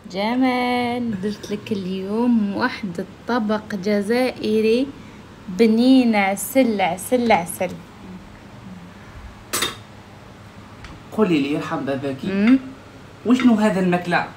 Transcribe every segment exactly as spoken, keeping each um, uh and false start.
جمال، درت لك اليوم واحد طبق جزائري بنين عسل عسل عسل. قولي لي يرحم باباكي، وشنو هذا الماكلة؟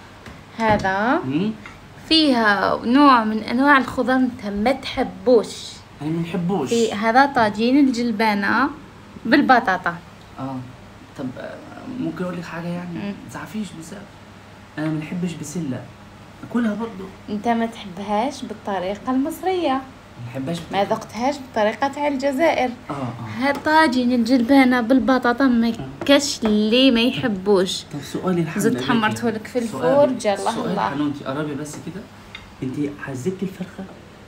هذا مم؟ فيها نوع من انواع الخضر انت ما تحبوش. انا ما نحبوش. في هذا طاجين الجلبانة بالبطاطا. اه طب ممكن اقول لك حاجه يعني ما تزعفيش بزاف. انا ما نحبش بسله اكلها برضو. انت ما تحبهاش بالطريقه المصريه، ما نحبهاش ما ذقتهاش بالطريقه تاع الجزائر. اه اه هاد طاجين الجلبانه بالبطاطا ما كاش اللي ما يحبوش. طب سؤالي الحمد زدت حمرته لك في الفور جا الله الله. الله حنونتي قربي بس كده. انت عزبتي الفرخه؟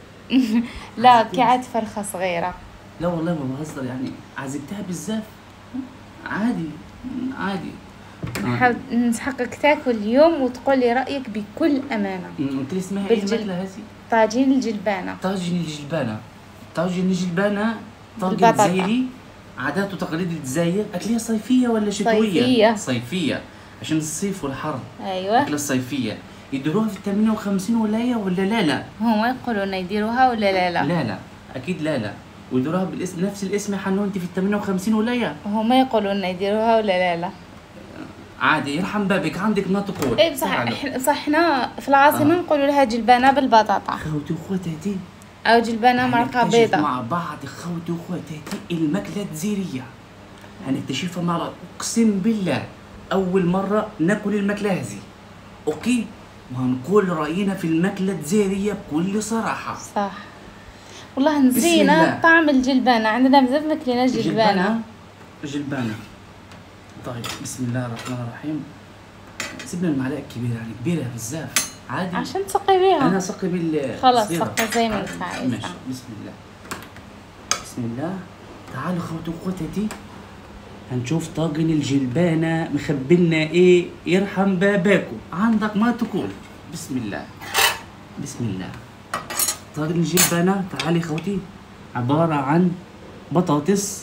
لا كعاد فرخه صغيره. لا والله ما بهزر، يعني عزبتها بزاف عادي عادي. نحب نسحقك تاكل اليوم وتقول لي رايك بكل امانه. قلت لي اسمها ايه الماكله هذه؟ طاجين الجلبانه. طاجين الجلبانه طاجين الجلبانه طاجين جزائري، عادات وتقاليد الجزائر. اكليه صيفيه ولا شتويه؟ صيفيه. صيفيه عشان الصيف والحر. ايوه اكله صيفيه. يديروها في ثمانية وخمسين ولايه ولا لا لا؟ هما يقولون يديروها ولا لا لا؟ لا لا اكيد لا لا. ويديروها بالاسم نفس الاسم يا حنونتي في ثمانية وخمسين ولايه. هما يقولون يديروها ولا لا لا؟ عادي يرحم بابك، عندك ما تقول. اي بصح بصح احنا في العاصمه آه. نقولوا لها جلبانه بالبطاطا. خوتي وخواتاتي او جلبانه مرقه بيضاء مع بعض. خوتي وخواتاتي الماكله الجزائريه هنكتشفها مع بعض. اقسم بالله اول مره ناكل الماكله هذه، اوكي؟ وهنقول راينا في الماكله الجزائريه بكل صراحه. صح والله نسينا طعم الجلبانه، عندنا بزاف ما كليناش جلبانه. جلبانه طيب بسم الله الرحمن الرحيم. سيبنا المعلقه الكبيره، يعني كبيره بزاف عادي عشان تسقي بيها. انا سقي بال خلاص سقي زي ما انت عايز. ماشي بسم الله بسم الله. تعالوا خوتي وخواتاتي هنشوف طاجن الجلبانه مخبلنا ايه يرحم باباكم. عندك ما تقول. بسم الله بسم الله. طاجن الجلبانه تعالي خوتي عباره عن بطاطس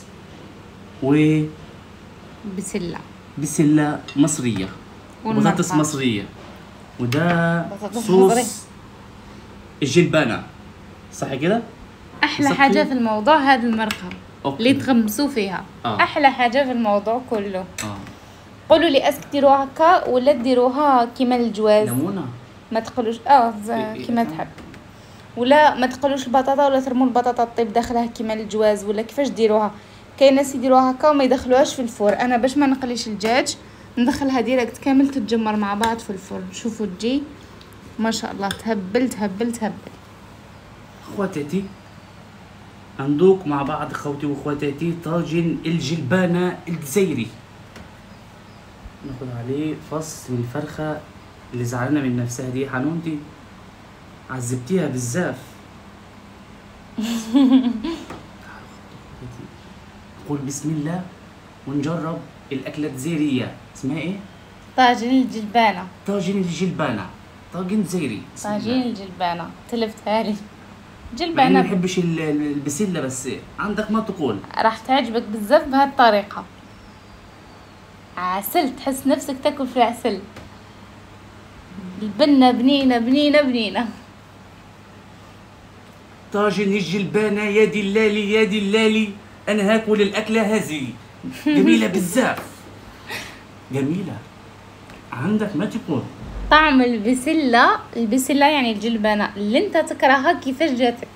و بسله بسله مصريه بطاطس مصريه، وده صوص الجلبانه صح كده؟ احلى صحي؟ حاجه في الموضوع هذه المرقه اللي تغمسوا فيها. آه. احلى حاجه في الموضوع كله. اه قولوا لي اسك ديروها هكا ولا ديروها كيما الجواز؟ ليمونه ما تقولوش اه كيما تحب، ولا ما تقولوش البطاطا ولا ترموا البطاطا طيب داخلها كيما الجواز، ولا كيفاش ديروها؟ كاين ناس يديروها هكا وما يدخلوهاش في الفور. انا باش ما نقليش الدجاج ندخلها ديريكت كامل تتجمر مع بعض في الفرن. شوفوا تجي ما شاء الله تهبل تهبل تهبل. خواتاتي ندوق مع بعض خوتي وخواتاتي طاجن الجلبانه الجزائري. ناخذ عليه فص من الفرخه اللي زعلانه من نفسها دي. حنونتي عذبتيها بزاف. قول بسم الله ونجرب الاكله الجزائريه. اسمها ايه؟ طاجن الجلبانه. طاجن الجلبانه طاجن جزائري. طاجين الجلبانه تلفتها لي. جلبانه ما نحبش البسله بس عندك ما تقول. راح تعجبك بزاف بهذه الطريقه. عسل تحس نفسك تاكل في العسل. البنه بنينه بنينه بنينه. طاجن الجلبانه يا دلالي يا دلالي انا هاكل الاكله هذه جميله بزاف. جميله عندك ما تقول. طعم البسله البسله يعني الجلبانه اللي انت تكرهها كيفاش جاتك؟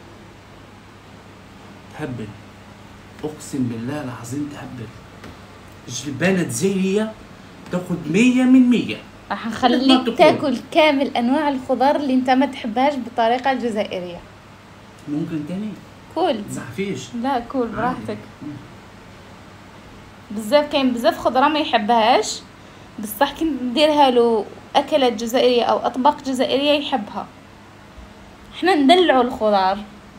تهبل اقسم بالله العظيم تهبل. الجلبانه الجزائريه تاخد مية من مية. راح نخليك تاكل كامل انواع الخضار اللي انت ما تحبهاش بالطريقه الجزائريه. ممكن تاني؟ كول تزعفيش. لا كول براحتك. بزاف كاين بزاف خضره ما يحبهاش، بصح كي نديرها له اكلات جزائريه او اطباق جزائريه يحبها. احنا ندلعوا الخضار.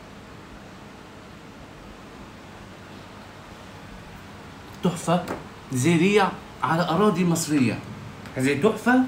تحفه جزائريه على اراضي مصريه. هذه تحفه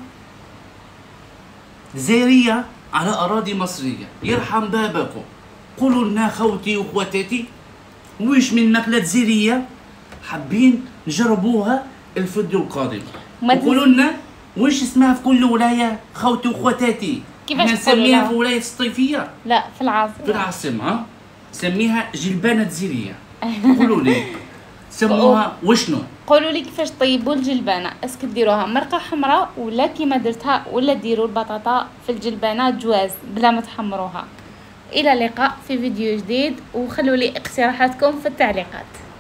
جزائريه على اراضي مصريه. يرحم بابكم. قولوا لنا خوتي واخواتاتي ويش من ماكله جزائريه حابين نجربوها الفيديو القادم. وقولوا لنا وش اسمها في كل ولايه خوتي وخواتاتي؟ كيفاش احنا تقولوا نسميها لها؟ في ولايه الصيفيه لا في العاصمة. في العاصمه ها؟ سميها جلبانه جزيريه. قولوا لي سموها وشنو؟ قولوا لي كيفاش طيبوا الجلبانه، اسكو ديروها مرقه حمراء ولا كيما درتها، ولا ديروا البطاطا في الجلبانه جواز بلا ما تحمروها. الى اللقاء في فيديو جديد، وخلوا لي اقتراحاتكم في التعليقات.